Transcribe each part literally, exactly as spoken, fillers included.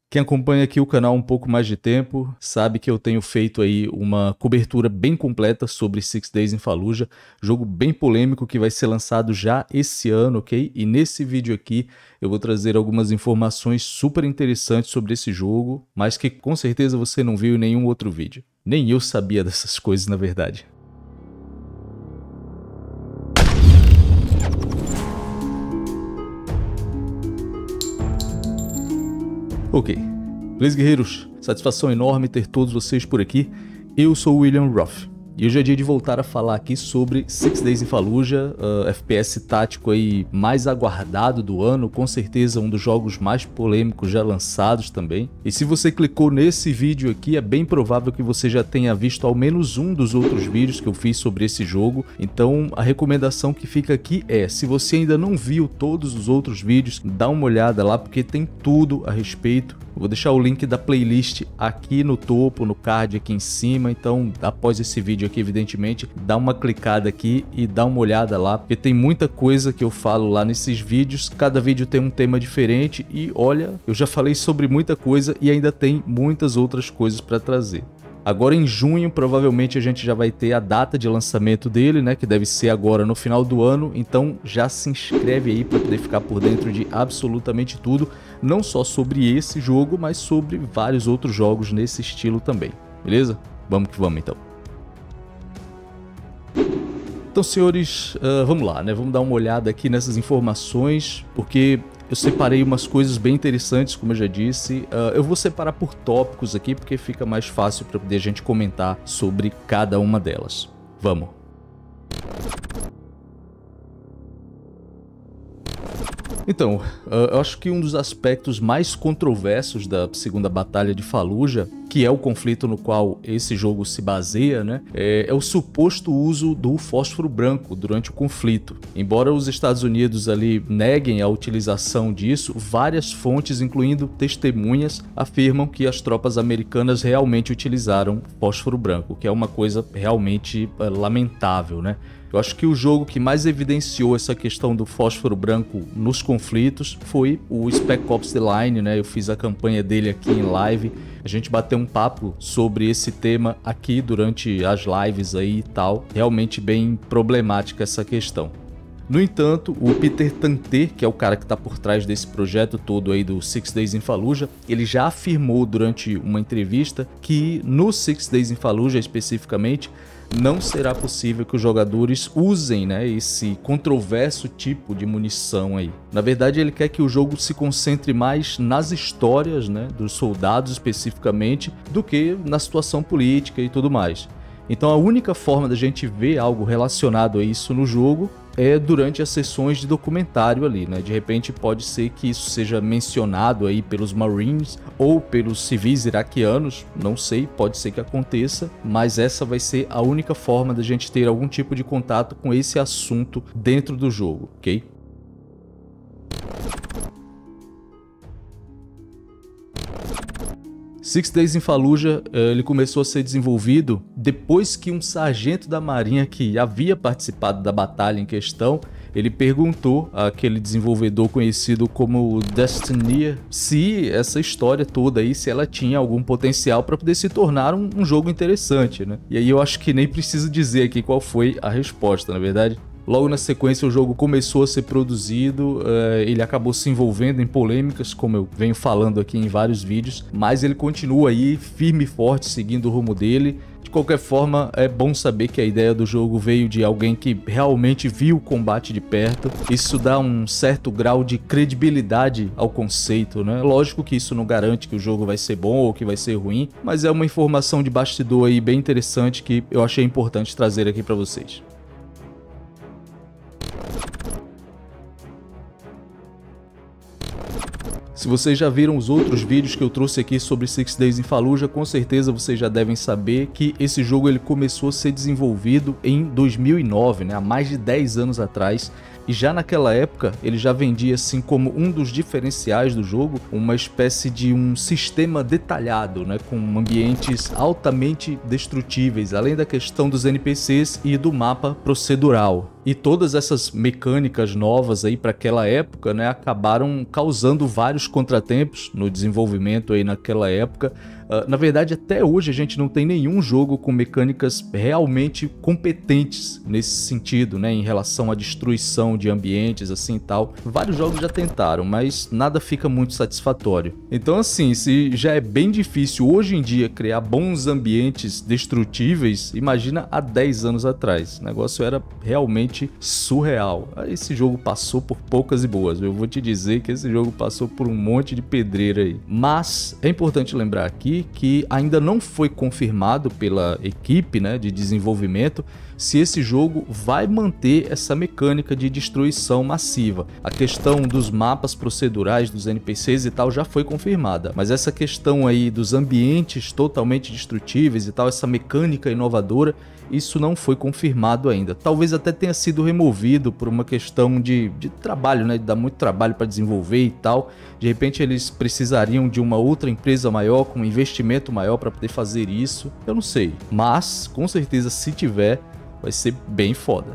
Quem acompanha aqui o canal há um pouco mais de tempo sabe que eu tenho feito aí uma cobertura bem completa sobre Six Days in Fallujah, jogo bem polêmico que vai ser lançado já esse ano, ok? E nesse vídeo aqui eu vou trazer algumas informações super interessantes sobre esse jogo, mas que com certeza você não viu em nenhum outro vídeo. Nem eu sabia dessas coisas, na verdade. Ok, beleza, guerreiros? Satisfação enorme ter todos vocês por aqui. Eu sou o William Roth e hoje é dia de voltar a falar aqui sobre Six Days in Fallujah, uh, F P S tático aí mais aguardado do ano, com certeza um dos jogos mais polêmicos já lançados também. E se você clicou nesse vídeo aqui, é bem provável que você já tenha visto ao menos um dos outros vídeos que eu fiz sobre esse jogo. Então a recomendação que fica aqui é, se você ainda não viu todos os outros vídeos, dá uma olhada lá porque tem tudo a respeito. Eu vou deixar o link da playlist aqui no topo, no card aqui em cima, então após esse vídeo aqui, evidentemente, dá uma clicada aqui e dá uma olhada lá, porque tem muita coisa que eu falo lá nesses vídeos, cada vídeo tem um tema diferente e olha, eu já falei sobre muita coisa e ainda tem muitas outras coisas para trazer. Agora em junho, provavelmente a gente já vai ter a data de lançamento dele, né, que deve ser agora no final do ano, então já se inscreve aí para poder ficar por dentro de absolutamente tudo, não só sobre esse jogo, mas sobre vários outros jogos nesse estilo também, beleza? Vamos que vamos então. Então, senhores, uh, vamos lá, né, vamos dar uma olhada aqui nessas informações, porque eu separei umas coisas bem interessantes, como eu já disse. Uh, eu vou separar por tópicos aqui, porque fica mais fácil para poder a gente comentar sobre cada uma delas. Vamos! Então, uh, eu acho que um dos aspectos mais controversos da segunda batalha de Fallujah, que é o conflito no qual esse jogo se baseia, né, é, é o suposto uso do fósforo branco durante o conflito. Embora os Estados Unidos ali neguem a utilização disso, várias fontes, incluindo testemunhas, afirmam que as tropas americanas realmente utilizaram fósforo branco, que é uma coisa realmente é, lamentável, né? Eu acho que o jogo que mais evidenciou essa questão do fósforo branco nos conflitos foi o Spec Ops The Line, né? Eu fiz a campanha dele aqui em live. A gente bateu um papo sobre esse tema aqui durante as lives aí e tal. Realmente bem problemática essa questão. No entanto, o Peter Tanter, que é o cara que está por trás desse projeto todo aí do Six Days in Fallujah, ele já afirmou durante uma entrevista que no Six Days in Fallujah especificamente, não será possível que os jogadores usem, né, esse controverso tipo de munição aí. Na verdade, ele quer que o jogo se concentre mais nas histórias, né, dos soldados especificamente, do que na situação política e tudo mais. Então a única forma da gente ver algo relacionado a isso no jogo é durante as sessões de documentário ali, né? De repente pode ser que isso seja mencionado aí pelos Marines ou pelos civis iraquianos, não sei, pode ser que aconteça, mas essa vai ser a única forma da gente ter algum tipo de contato com esse assunto dentro do jogo, ok? Six Days in Fallujah, ele começou a ser desenvolvido depois que um sargento da marinha que havia participado da batalha em questão, ele perguntou àquele desenvolvedor conhecido como Destineer se essa história toda aí, se ela tinha algum potencial para poder se tornar um, um jogo interessante, né? E aí eu acho que nem preciso dizer aqui qual foi a resposta, na verdade. Logo na sequência o jogo começou a ser produzido, uh, ele acabou se envolvendo em polêmicas, como eu venho falando aqui em vários vídeos, mas ele continua aí firme e forte seguindo o rumo dele. De qualquer forma, é bom saber que a ideia do jogo veio de alguém que realmente viu o combate de perto. Isso dá um certo grau de credibilidade ao conceito, né? Lógico que isso não garante que o jogo vai ser bom ou que vai ser ruim, mas é uma informação de bastidor aí bem interessante que eu achei importante trazer aqui para vocês. Se vocês já viram os outros vídeos que eu trouxe aqui sobre Six Days in Fallujah, com certeza vocês já devem saber que esse jogo ele começou a ser desenvolvido em dois mil e nove, né, há mais de dez anos atrás, e já naquela época ele já vendia assim como um dos diferenciais do jogo, uma espécie de um sistema detalhado, né, com ambientes altamente destrutíveis, além da questão dos N P Cs e do mapa procedural. E todas essas mecânicas novas aí para aquela época, né, acabaram causando vários contratempos no desenvolvimento aí naquela época. Uh, na verdade, até hoje a gente não tem nenhum jogo com mecânicas realmente competentes nesse sentido, né, em relação à destruição de ambientes assim e tal. Vários jogos já tentaram, mas nada fica muito satisfatório. Então assim, se já é bem difícil hoje em dia criar bons ambientes destrutíveis, imagina há dez anos atrás. O negócio era realmente surreal. Esse jogo passou por poucas e boas. Eu vou te dizer que esse jogo passou por um monte de pedreira aí. Mas é importante lembrar aqui que ainda não foi confirmado pela equipe, né, de desenvolvimento se esse jogo vai manter essa mecânica de destruição massiva. A questão dos mapas procedurais dos N P Cs e tal já foi confirmada, mas essa questão aí dos ambientes totalmente destrutíveis e tal, essa mecânica inovadora, isso não foi confirmado ainda. Talvez até tenha sido removido por uma questão de, de trabalho, né, de dar muito trabalho para desenvolver e tal. De repente eles precisariam de uma outra empresa maior, com um investimento maior para poder fazer isso. Eu não sei, mas com certeza se tiver, vai ser bem foda.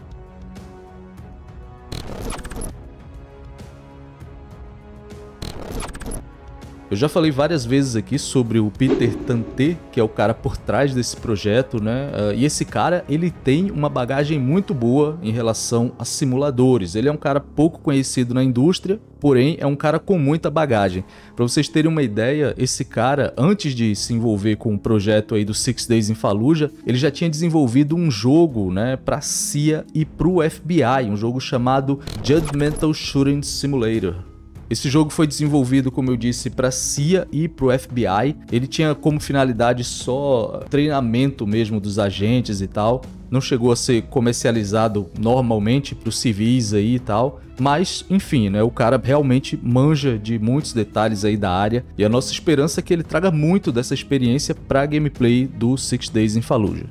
Eu já falei várias vezes aqui sobre o Peter Tanter, que é o cara por trás desse projeto, né? Uh, e esse cara, ele tem uma bagagem muito boa em relação a simuladores. Ele é um cara pouco conhecido na indústria, porém é um cara com muita bagagem. Para vocês terem uma ideia, esse cara, antes de se envolver com o projeto aí do Six Days in Fallujah, ele já tinha desenvolvido um jogo, né, para C I A e para o F B I, um jogo chamado Judgmental Shooting Simulator. Esse jogo foi desenvolvido, como eu disse, para C I A e para o F B I. Ele tinha como finalidade só treinamento mesmo dos agentes e tal. Não chegou a ser comercializado normalmente para os civis aí e tal. Mas, enfim, né, o cara realmente manja de muitos detalhes aí da área. E a nossa esperança é que ele traga muito dessa experiência para a gameplay do Six Days in Fallujah.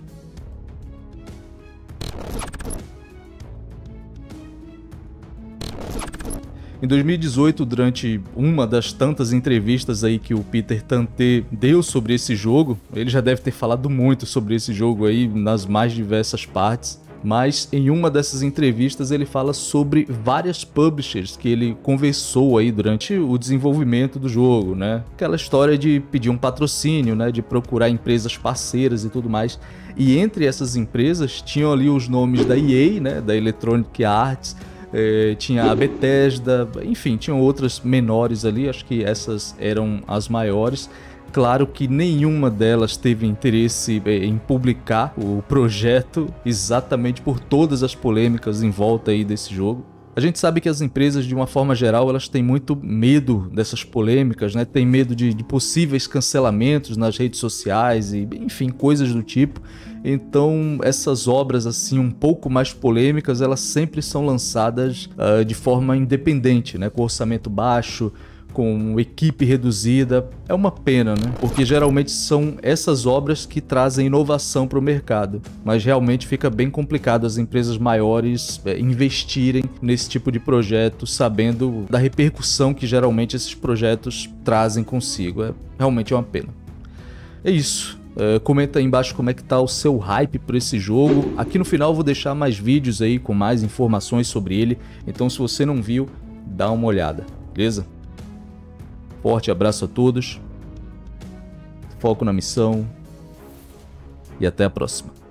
Em dois mil e dezoito, durante uma das tantas entrevistas aí que o Peter Tanter deu sobre esse jogo, ele já deve ter falado muito sobre esse jogo aí nas mais diversas partes, mas em uma dessas entrevistas ele fala sobre várias publishers que ele conversou aí durante o desenvolvimento do jogo, né? Aquela história de pedir um patrocínio, né? De procurar empresas parceiras e tudo mais. E entre essas empresas tinham ali os nomes da E A, né? Da Electronic Arts, É, tinha a Bethesda, enfim, tinham outras menores ali, acho que essas eram as maiores. Claro que nenhuma delas teve interesse em publicar o projeto, exatamente por todas as polêmicas em volta aí desse jogo. A gente sabe que as empresas, de uma forma geral, elas têm muito medo dessas polêmicas, né? Tem medo de, de possíveis cancelamentos nas redes sociais e, enfim, coisas do tipo. Então, essas obras assim um pouco mais polêmicas, elas sempre são lançadas uh, de forma independente, né? Com orçamento baixo, com equipe reduzida. É uma pena, né? Porque geralmente são essas obras que trazem inovação para o mercado, mas realmente fica bem complicado as empresas maiores é, investirem nesse tipo de projeto, sabendo da repercussão que geralmente esses projetos trazem consigo. É realmente uma pena. É isso. Uh, comenta aí embaixo como é que tá o seu hype por esse jogo. Aqui no final eu vou deixar mais vídeos aí com mais informações sobre ele, então se você não viu, dá uma olhada, beleza? Forte abraço a todos, foco na missão e até a próxima.